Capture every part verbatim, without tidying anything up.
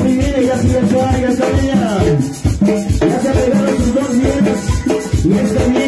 muy bien, ella sí está, ya está ella. Ya se pegaron sus dos bienes y está bien.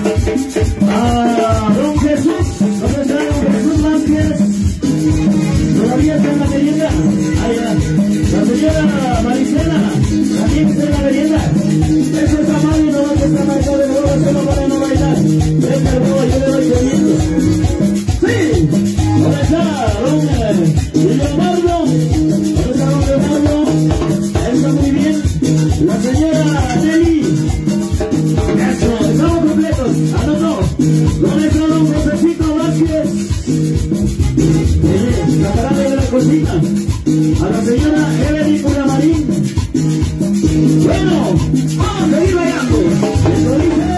Ah, don Jesús, ¿dónde está don Jesús Vázquez? Todavía está en la merienda. Allá. La señora Maricela, también está en la merienda. Ese es Amario, no va a estar marcado de nuevo, solo para no bailar. Venga, bro, yo le doy comiendo. Sí, ¿dónde está don Leonardo? ¿Dónde está don Leonardo? Está muy bien. La señora Nelly. Eso, estamos completos. Ah, no, no. ¿Dónde está don Josecito Vázquez? Eh, la parada de la cocina. A la señora Evelyn Marín. Bueno, vamos a seguir bailando. Eso dice.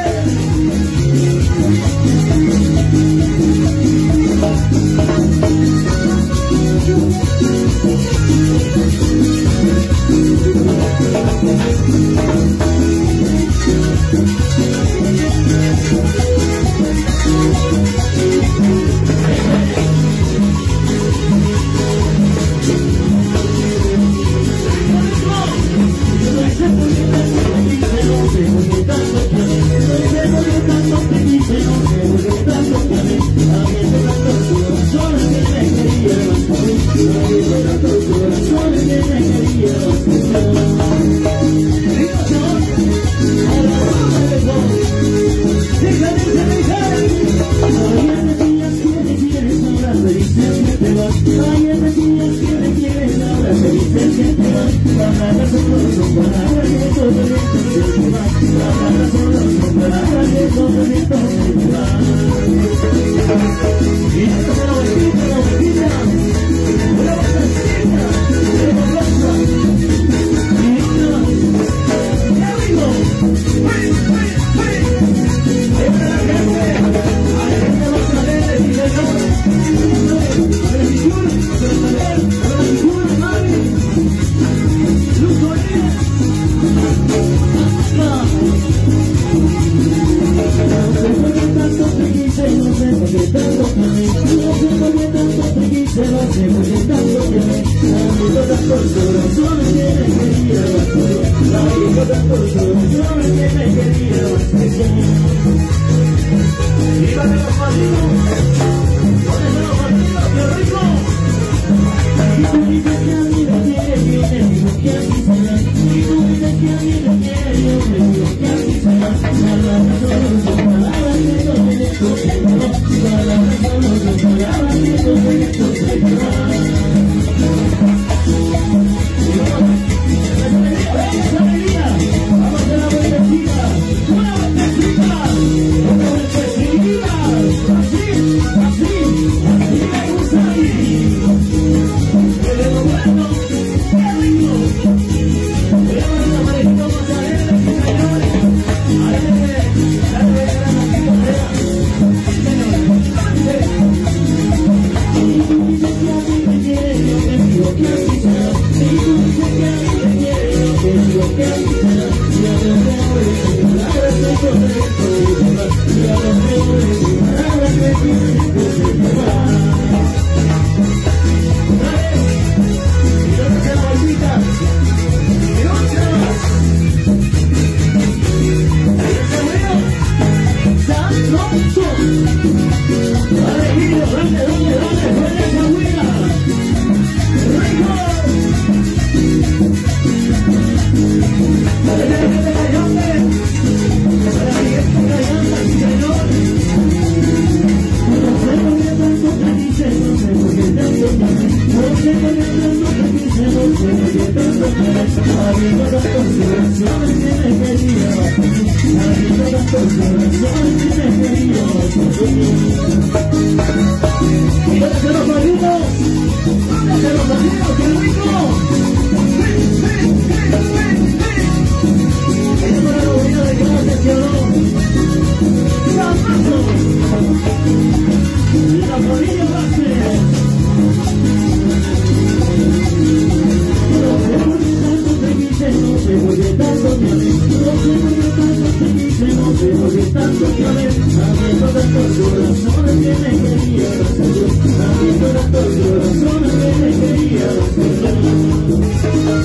Thank you.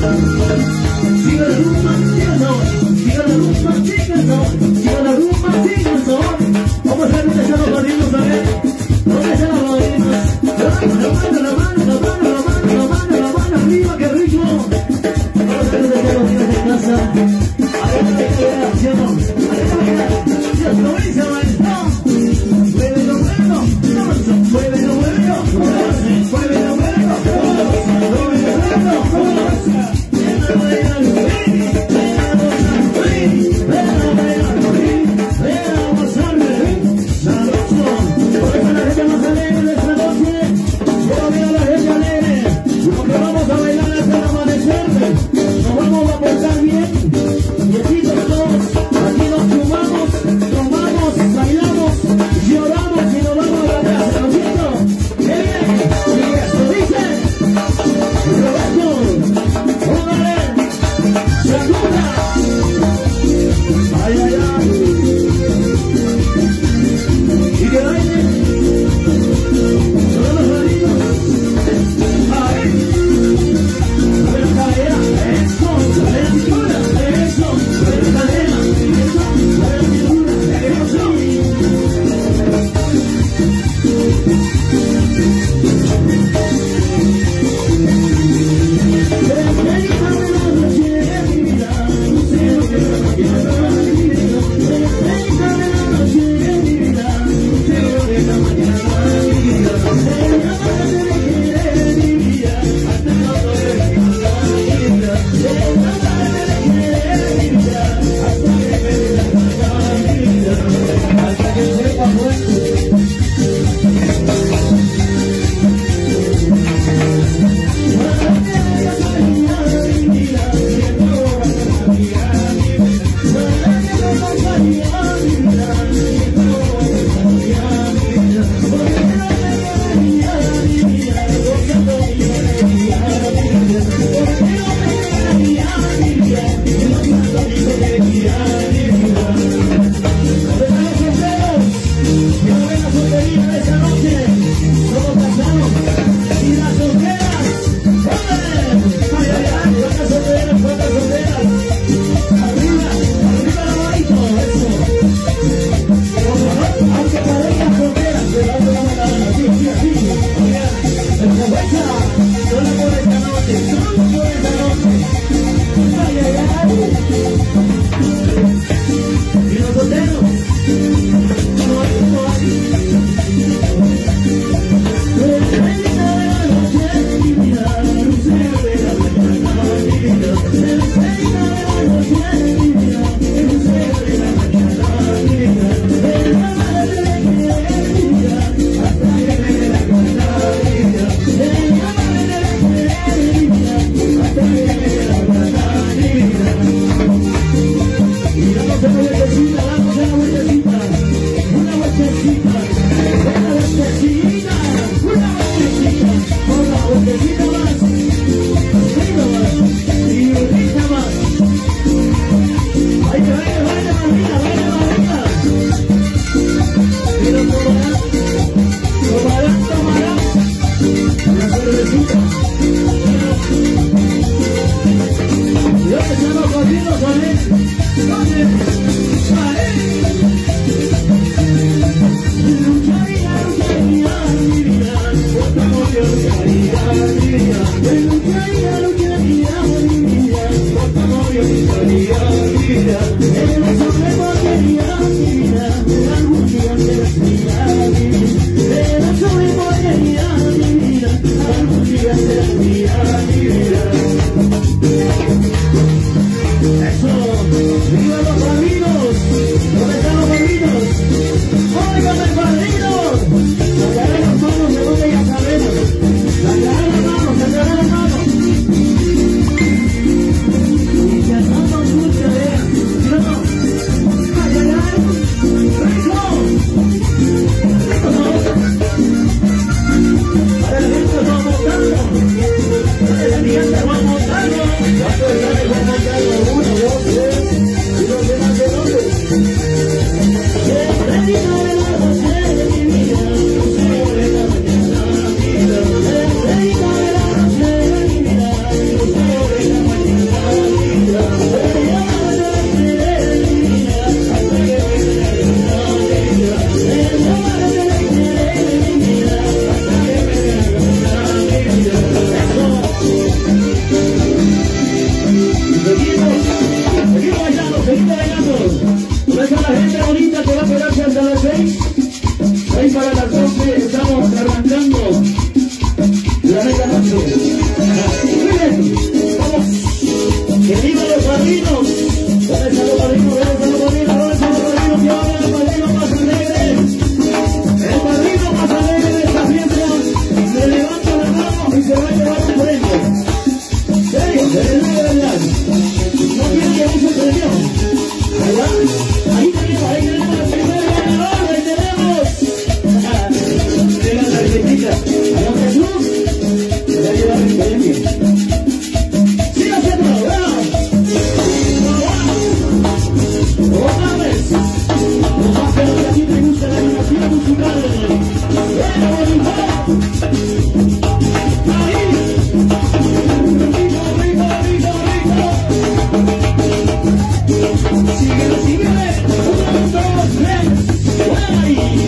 Siga la rumba, siga el sabor. Siga la rumba, siga el sabor. Siga la rumba, siga el sabor. Vamos a ver dónde están los padrinos, a ver. ¿Dónde están los padrinos? La mano, la mano, la mano, la mano, la mano, la mano, la mano arriba, qué rico. Vamos a ver dónde están los niños de casa. A ver, a ver, a ver, acción. A ver, a ver, Dios lo hizo, maestro. Mueve lo bueno, mueve lo bueno, mueve lo bueno, mueve lo bueno. Ahí tenemos, ahí tenemos el primer ganador, ahí tenemos. De la tarjetita. A don Jesús. Ya lleva el premio. ¡Siga haciendo! ¡Bravo! ¡Otra vez! Los más que a ti te gusta la animación musical. ¡Bueno, bonito! ¡Ahí! ¡Rico, rico, rico, rico! ¡Síguele, síguele! ¡Uno, dos, tres! ¡Ahí!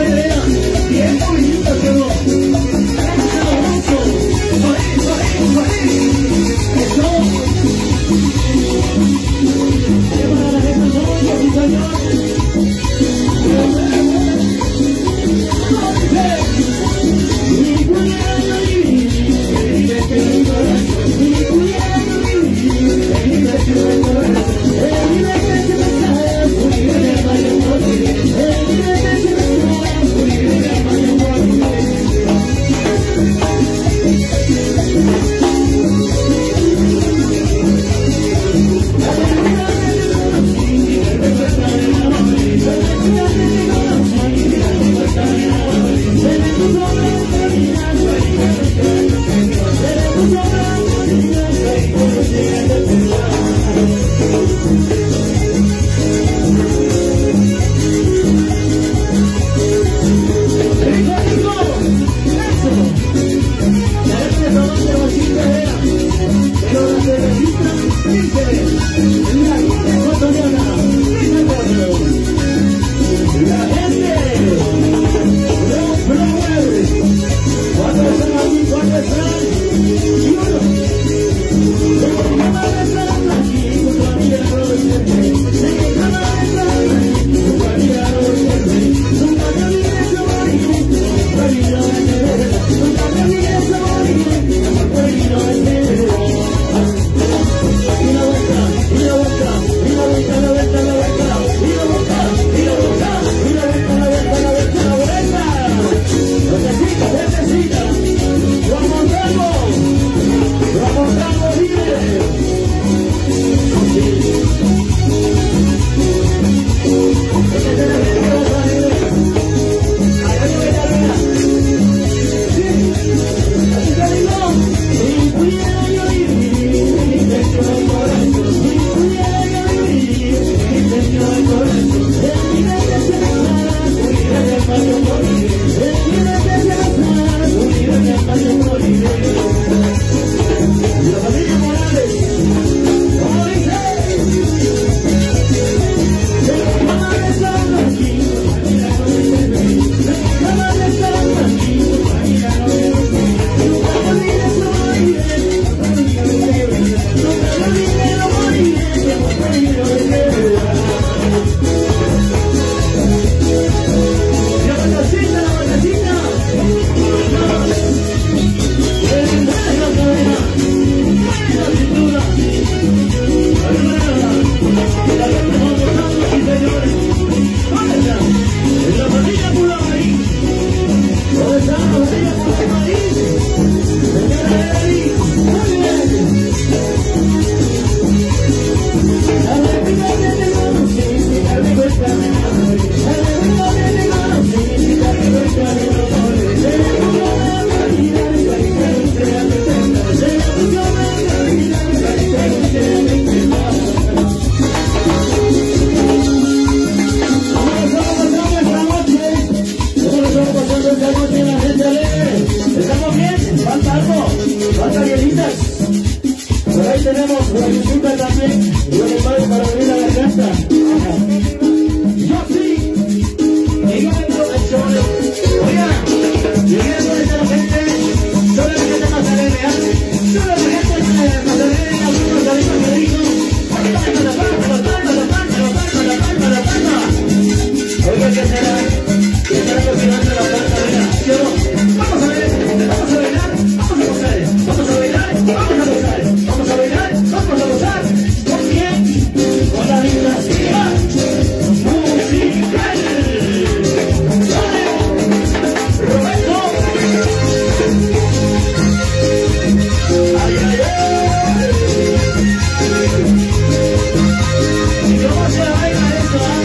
What? Gracias. Por ahí tenemos la visita también. Y los padres para abrir la garganta. Yo sí. Llegando al show. Oiga, llegando a esta gente. Solo la gente más alegre. Solo la gente más alegre. Algunos amigos que dijo. Oiga, ¿qué será? ¿Qué estará cocinando la planta? Venga, vamos a ver, vamos a bailar, vamos a gozar, vamos a bailar, vamos a gozar, vamos a bailar, vamos a gozar. ¿Con quién? Con la dinastía musical. Roberto. Ay, ay, ay. ¿Y cómo se baila esto, ah?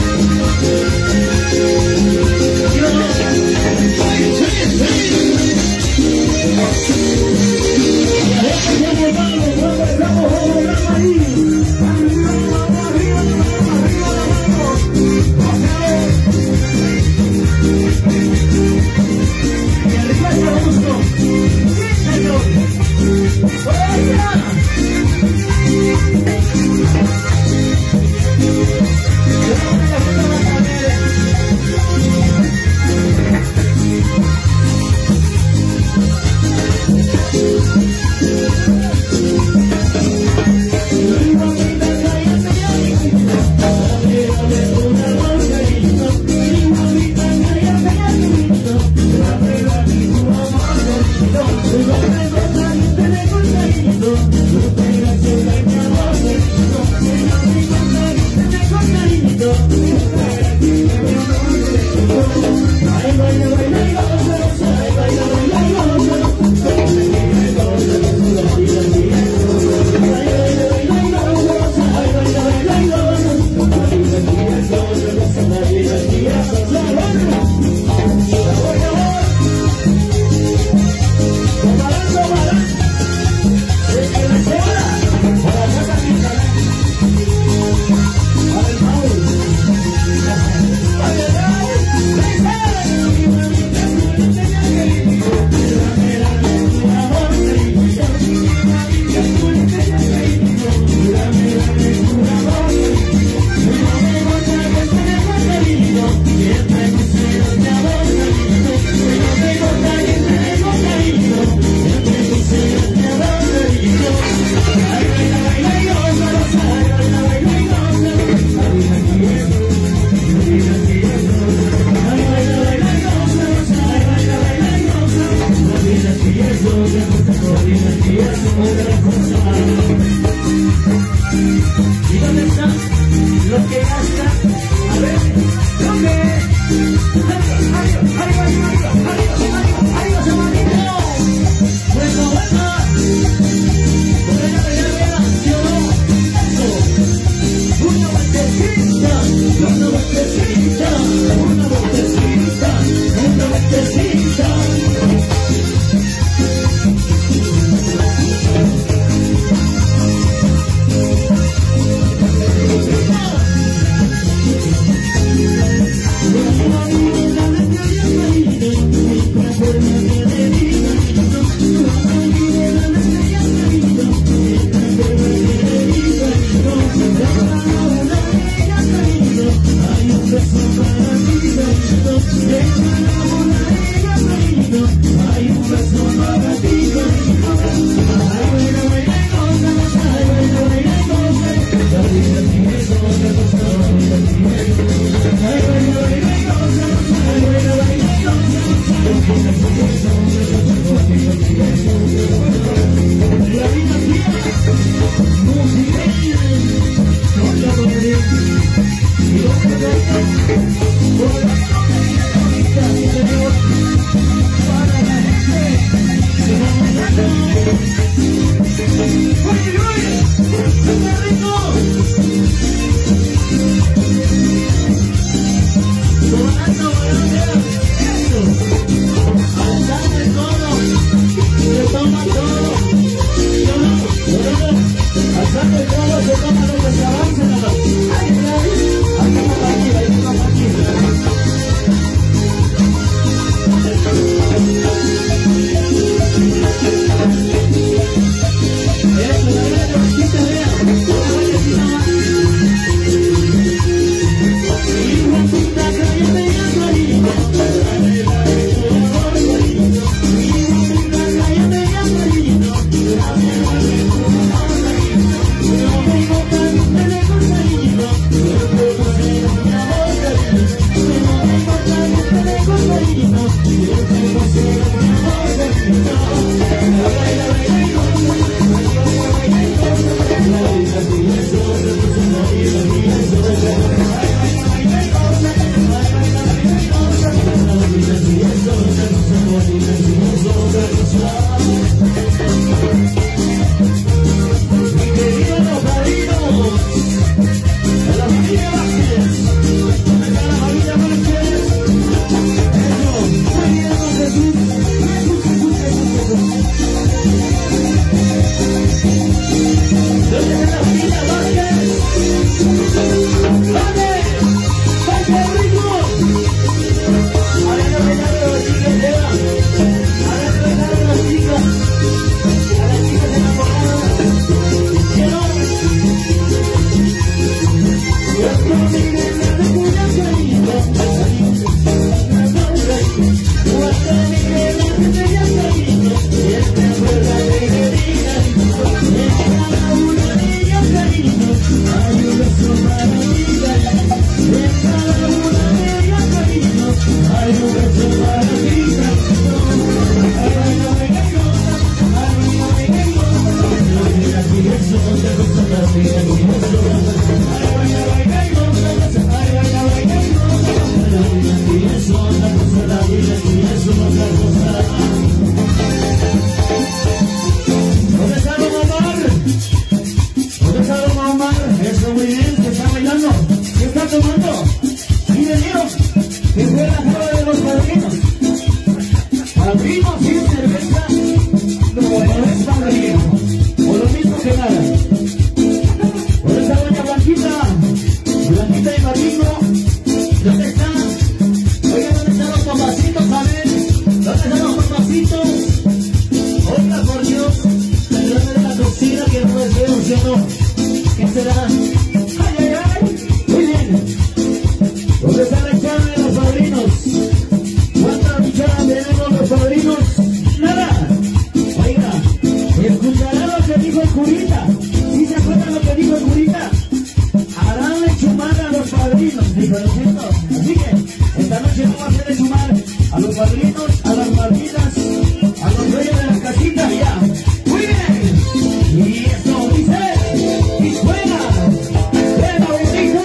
será? Ay, ay, ay. Muy bien. ¿Dónde está la hinchada de los padrinos? ¿Cuántas hinchadas tenemos los padrinos? Nada. Oiga, escuchará lo que dijo el curita. ¿Sí se acuerdan lo que dijo el curita? Harán de chumar a los padrinos, dijo, ¿no es cierto? Así que esta noche no va a ser de chumar a los padrinos, a las madrinas, a los reyes de la casita, ya. Muy bien. Y eso dice, y suena, suena bonito.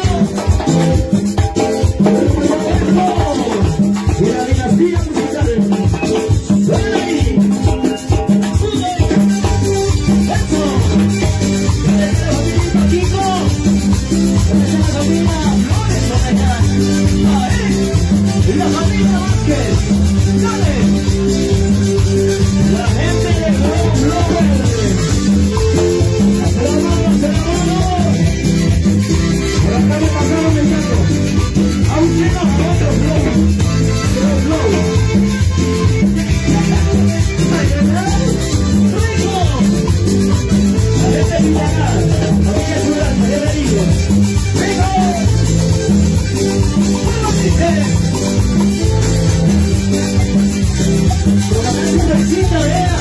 Y la dinastía musical, suena ahí. Eso. Y la familia Kiko, y la familia Flores, por allá. Ahí. Y la familia Vázquez, dale. La gente de Globo Globo. Por acá me pasaron el gato. A un chino, a otro flow. Pero flow. ¡Rico! La gente de Villarreal. La gente de Durango, ya le digo. ¡Rico! Con la cancioncita, vea.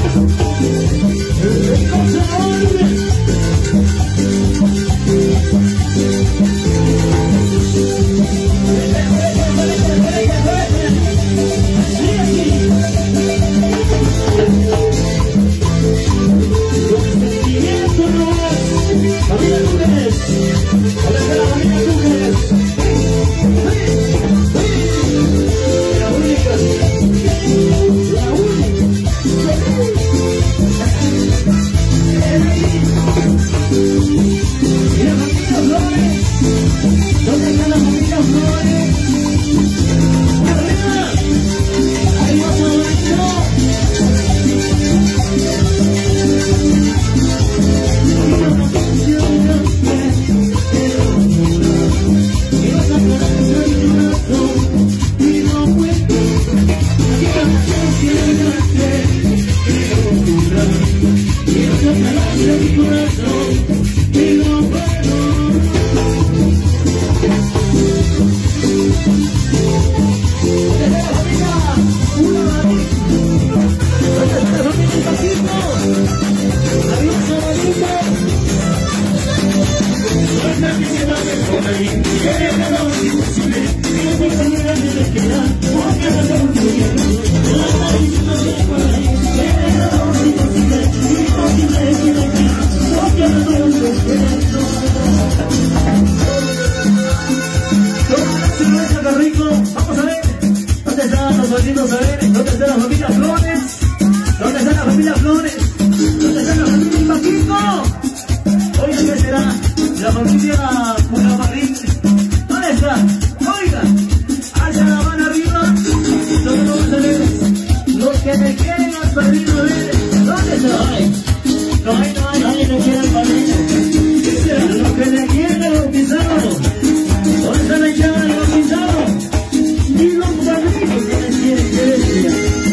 Thank you. de mi corazón y no puedo. Desde la familia, una Madrid. Desde la familia Paquito. Adiós, Sabalito. No es la que se va a ver por ahí. Quiere que no es imposible. No es posible que le queda. Porque no se construye. No hay situación por ahí. Quiere que no es imposible. Imposible que le queda. Porque no se construye. ¡Qué rico! Vamos a ver. ¿Dónde están los malditos? A ver. ¿Dónde está la familia Flores? ¿Dónde está la familia Flores? ¿Dónde está la familia Paquito? Oiga, ¿qué será? La familia Pulamarín. ¿Dónde está? Oiga. Hacia la mano arriba. Nosotros vamos a ver. Los que me quieren al padrino, a ver. ¿Dónde está? Ay. No hay, no hay. Nadie me quiere al padrino. ¿Qué será? Los que me quieren al bautizado. ¿Dónde está la llave del bautizado? Y los padrinos que me quieren que decía.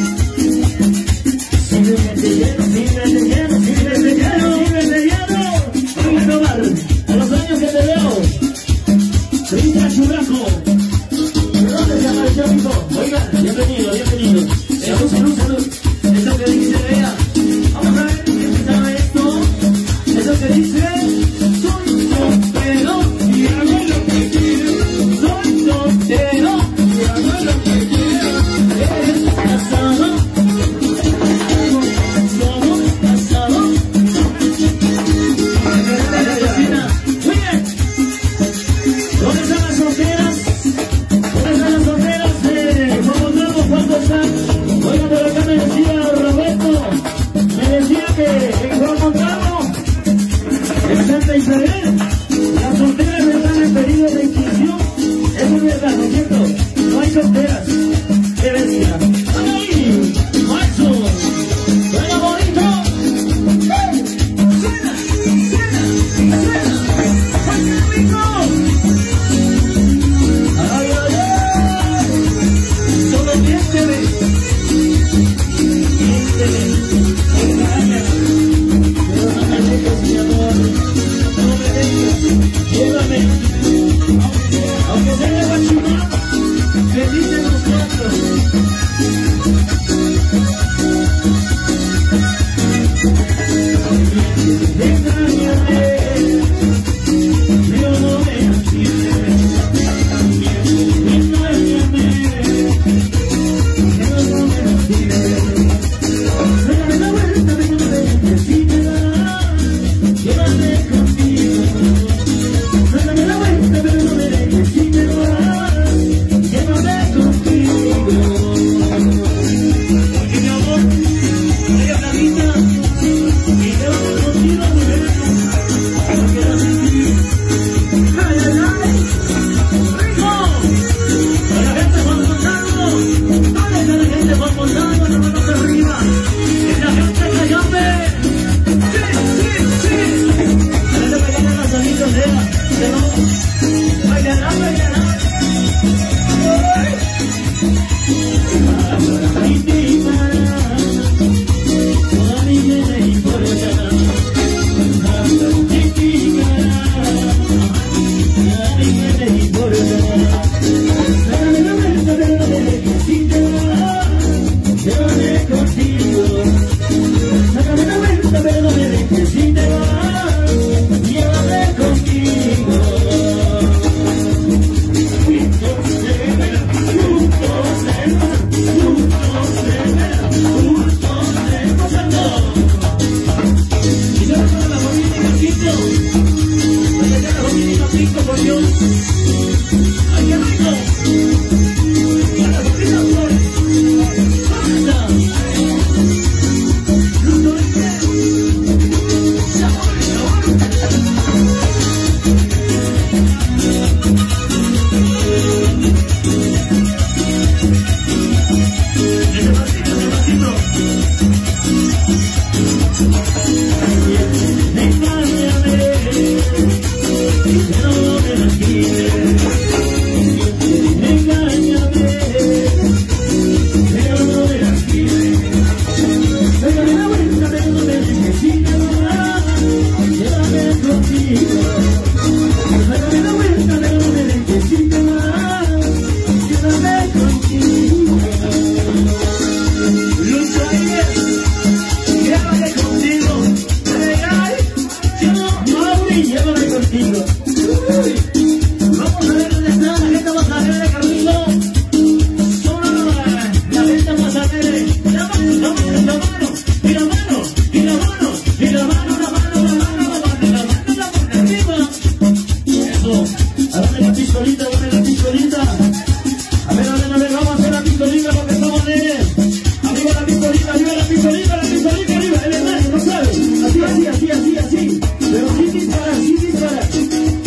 Simplemente lleno, simplemente lleno, simplemente lleno, simplemente lleno. Voy a probar a los años que te veo. Cristian Churraco. ¿De dónde se llama el chavito? Oiga, bienvenido, bienvenido. Salud, salud, salud. Eso que dice, vea. Vamos a ver, ¿qué se llama esto? Eso que dice, soy soltero y hago lo que quiero. Soy soltero y hago lo que quiero. Eres casado. Somos casados. En la cocina. Muy bien. ¿Dónde están las solteras? ¿Dónde están las solteras de Juan Montalvo? ¿Cuánto están? Oiga, por acá me decía Roberto. Me decía que en Juan Montalvo, en Santa Isabel, las solteras están en periodo de extinción. Eso es verdad, ¿no es cierto? No hay solteras. ¿Qué decía? ¡Ay! ¡Maxo! ¡Suena bonito! ¡Hey! ¡Suena! ¡Suena! ¡Suena! ¡Ay, qué rico! ¡Ay, ay, ay! Solo miénteme. Miénteme. Engáñame. Pero no me dejes, mi amor. No me dejes. Llévame. Aunque sea de Guachimán, felices nosotros. Engáñame, pero no me entiendes. Engáñame, pero no me entiendes. Dame la vuelta, pero no me dejes y me das. Llévame contigo. Dame la vuelta, pero no me dejes y me das. Llévame contigo. Porque mi amor, ella Flavita, y llévame contigo, mujer. No quiero sentir. ¡Ay, ay, ay! ¡Rico! ¡Para la gente Juan Montalvo! ¿Dónde está la gente Juan Montalvo? ¡Las manos arriba! ¡Es la gente Cayambe! ¡Sí, sí, sí! ¡A la que bailan las amigas de ella! ¡Que no! ¡Bailará, bailará! ¡Ay, ti para! ¡A mí que me importa! ¡Ay, ti para! ¡A mí que me importa! Dame la vuelta, pero no me dejes y te vas. Llévame contigo. Sácame la vuelta, pero no me dejes y te vas. Llévame contigo. Juntos se verán, juntos se verán, juntos se verán, juntos se pasando. Y yo para la familia Paquito. ¿Dónde está la familia Paquito, por Dios? ¡Ay, qué rico! ¡Y a la familia Flores! ¿Dónde está? ¡Luto este! ¡Sabor, sabor! Despacito, despacito. Engáñame, pero no me la quieres. Digo, uy, vamos a ver dónde está la gente masanera, Carlito. Solo la gente masanera. La mano, la mano, la mano, y la mano, y la mano, y la mano, la mano, la mano, la mano, la mano, la mano, arriba. Eso, a ver la pistolita, a ver la pistolita. A ver, a ver, a ver, vamos a hacer la pistolita porque estamos de... Arriba la pistolita, arriba la pistolita, la pistolita, arriba, el hermano, no sabe. Así, así, así, así, así. Pero sí dispara, sí dispara.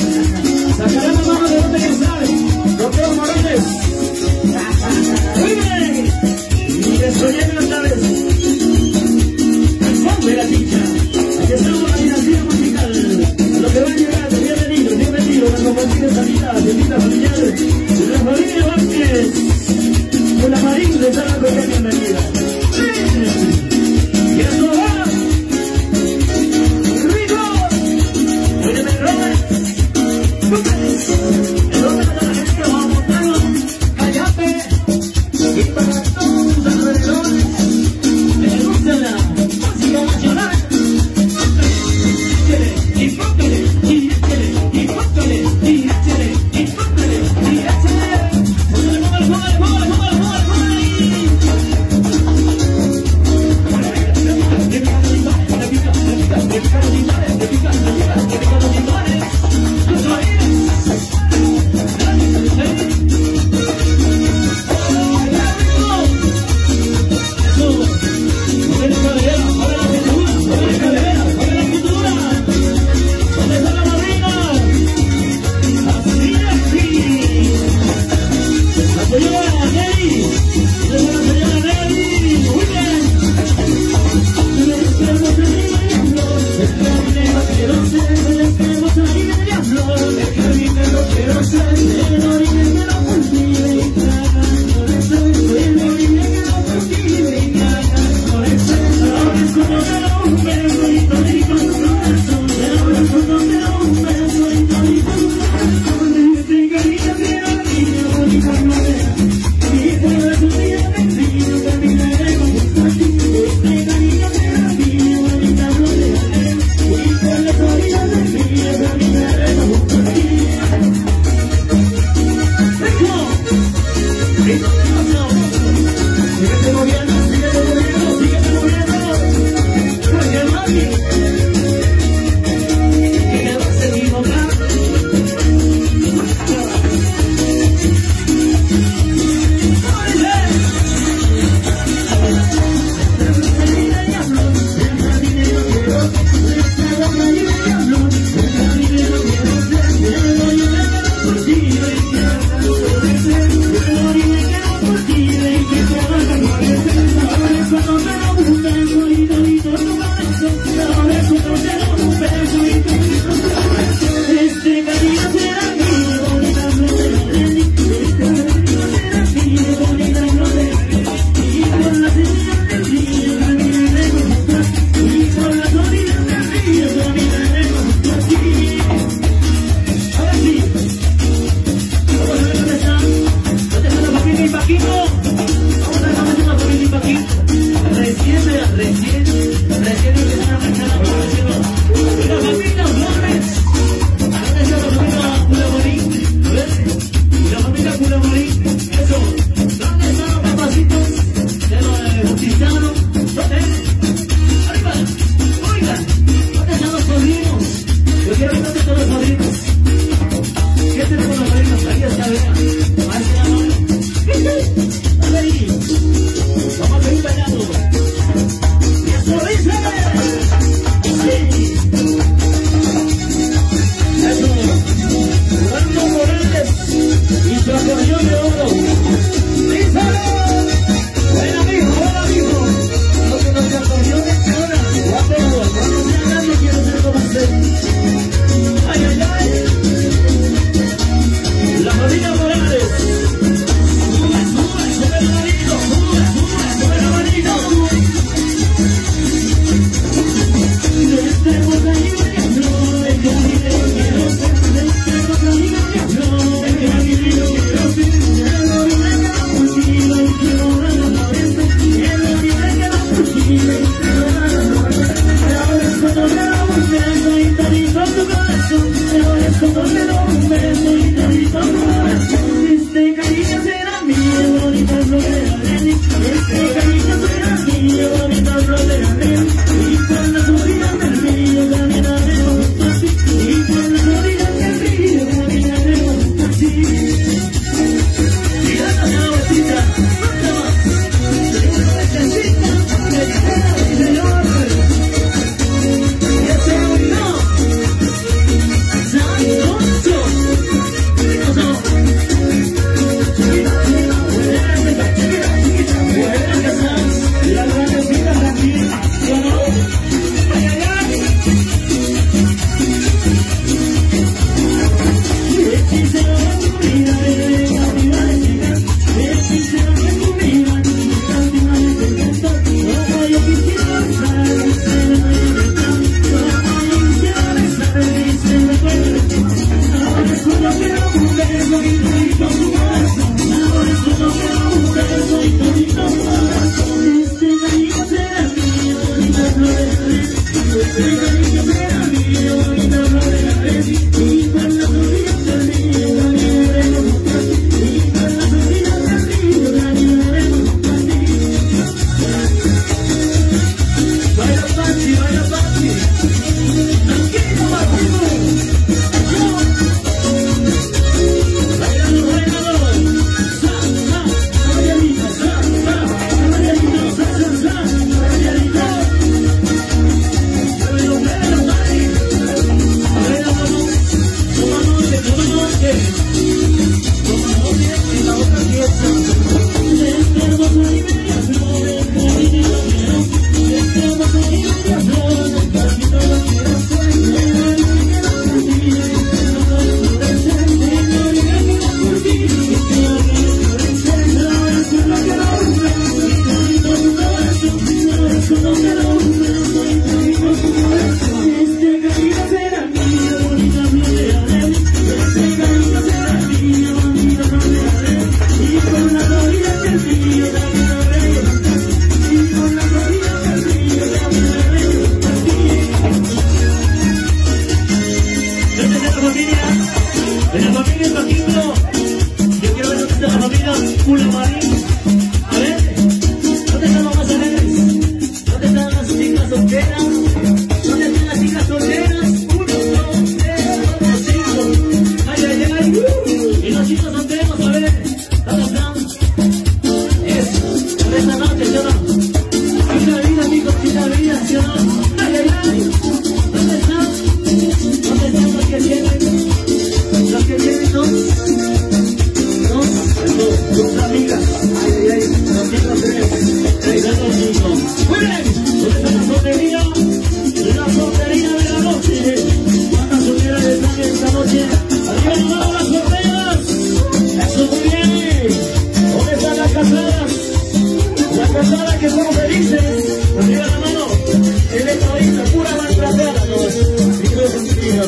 De la familia Paquito. Yo quiero ver dónde está la familia Pula Marín. A ver, ¿dónde están los más alegres? ¿Dónde están las chicas solteras? ¿Dónde están las chicas solteras? Uno, dos, tres, cuatro, cinco. Ay, ay, ay. Y los chicos solteros, a ver, ¿dónde están? Eso, por esta noche, ¿sí o no? Chica de vida, chicos, chica de vida, ¿sí o no? Ay, ay, ay. ¿Dónde están? ¿Dónde están los que tienen? Los que tienen dos, dos, dos, dos amigas. Ay, ay, ay, dos, cinco, tres, tres, dos, cinco. Muy bien, ¿dónde está la soltería? La soltería de la noche. ¿Cuántas solteras están esta noche? Arriba todas las solteras. Eso, muy bien. ¿Dónde están las casadas? Las casadas que son felices. Arriba la mano. El estoísta, pura maltratada. Hijos sentidos.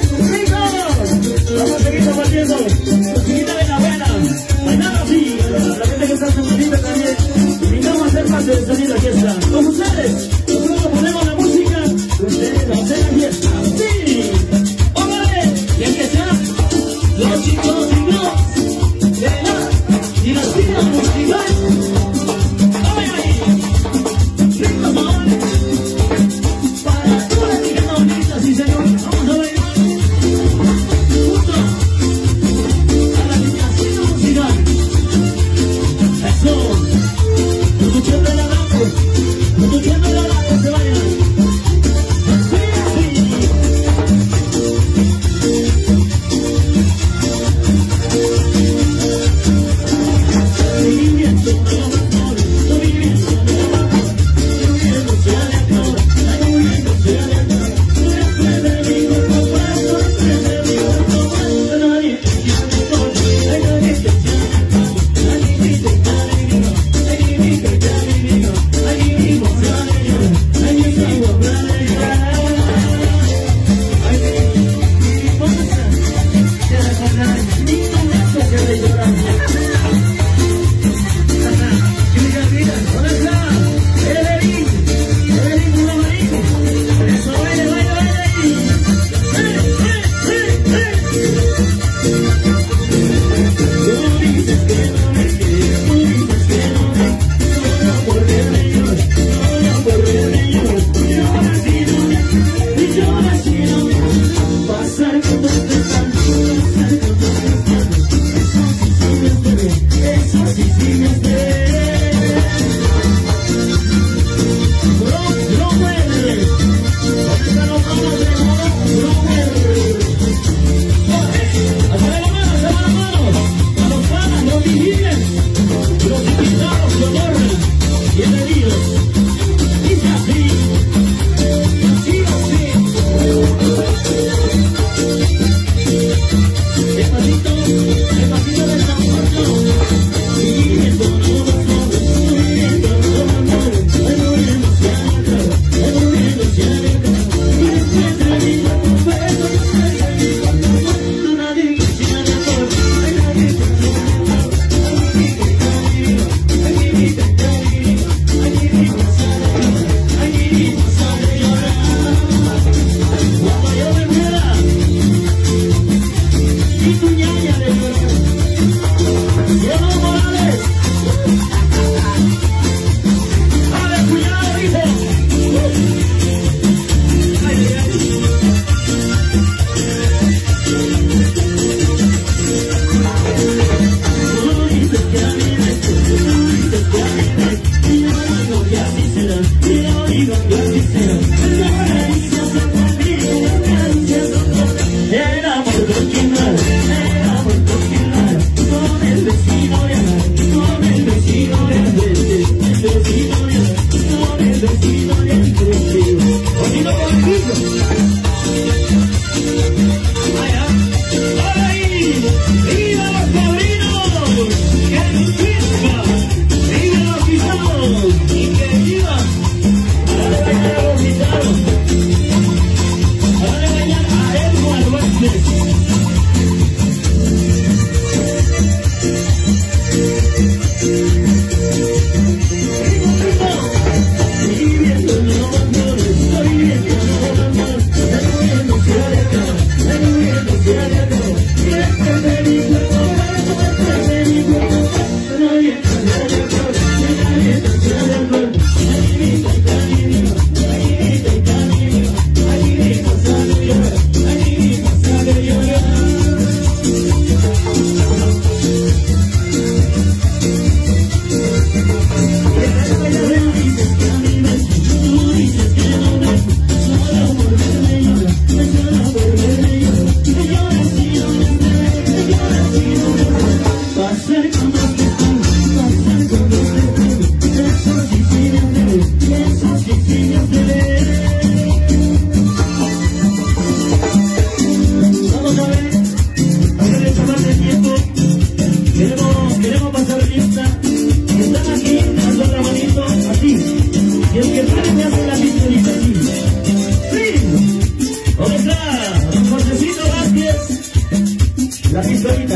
Vamos a seguir compartiendo musiquita de la buena. Bailando así, la gente que está sonriendo también. Invitamos a ser parte de esta linda fiesta. Con ustedes, nosotros ponemos la música, ustedes hacen la fiesta. ¡Sí! ¡Órale! Y aquí están los chicos y los de la dinastía musical. ¡Ay, ay! ¡Ricos son! Para todas las chicas bonitas, sí señor. Vamos a bailar.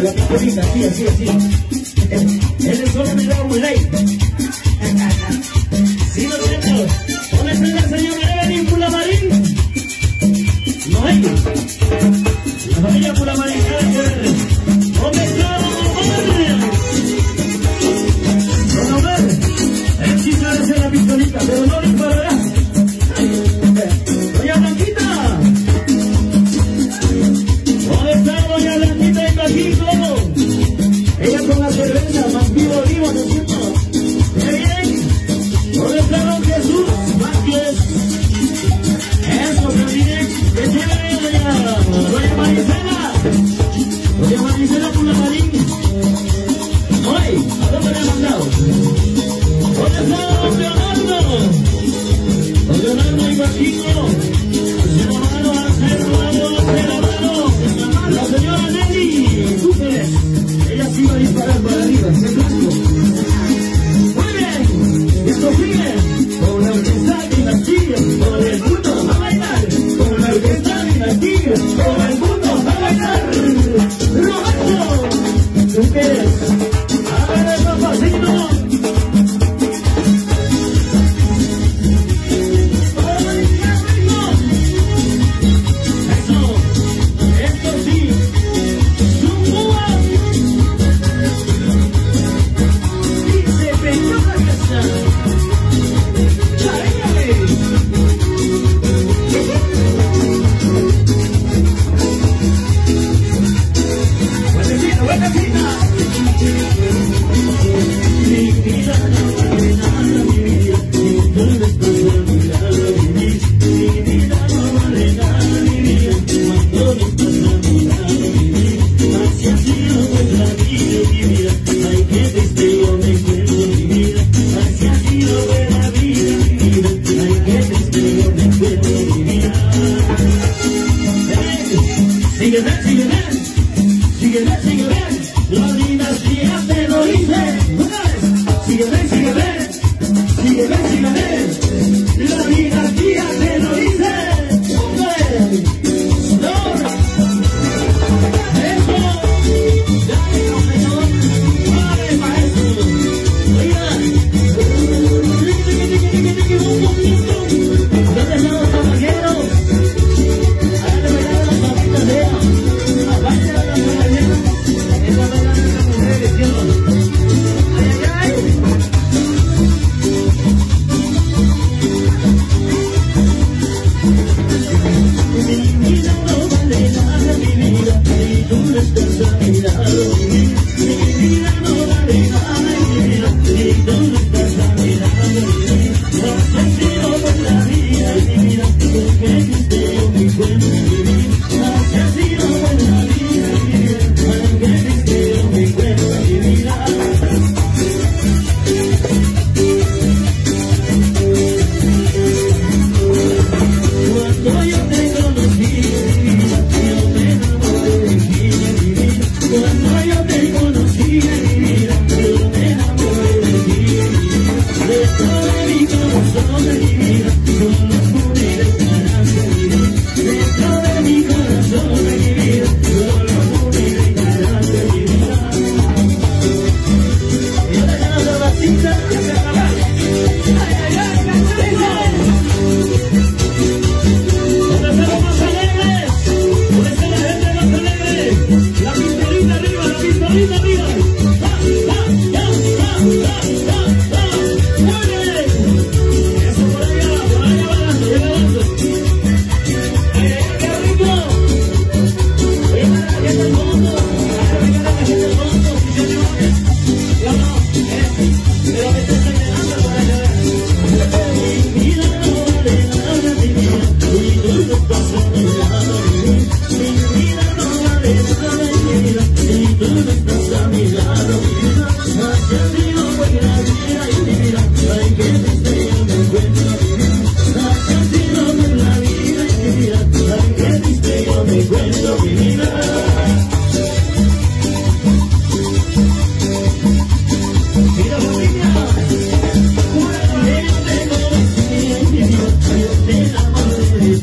pistolita, la pistolita, así, así, así. Él es solo me da un like. Sí, lo siento. ¿Dónde está la señora Evelyn Pulamarín? No hay. La familia Pulamarín, cada poder. ¿Dónde está Don Omar? Don Omar, él sí sabe hacer la pistolita, pero no disparará. Doña Blanquita. ¿Dónde está Doña Blanquita y Paquito? Ella con la cerveza, más vivo, vivo, ¿no es cierto? Muy bien. ¿Dónde está Don Jesús Vázquez? Eso, también. Que tiene doña, doña Maricela. Doña Maricela Pulamarín. Hoy, ¿a dónde le han mandado? ¿Dónde está Don Leonardo? Don Leonardo y Paquito. Se la mano, hace la mano, hace la mano. La señora Nelly Cúperes. Ella sí va a disparar para arriba, ese blanco. Muy bien. Esto sigue. Con la orquesta dinastía. Todo el mundo va a bailar. Con la orquesta dinastía. Todo el mundo va a bailar. Roberto. ¿Tú qué eres? A ver el papacito.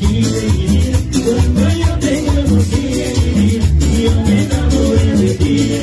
Cuando yo te conocí, yo me enamoré de ti.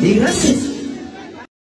y gracias.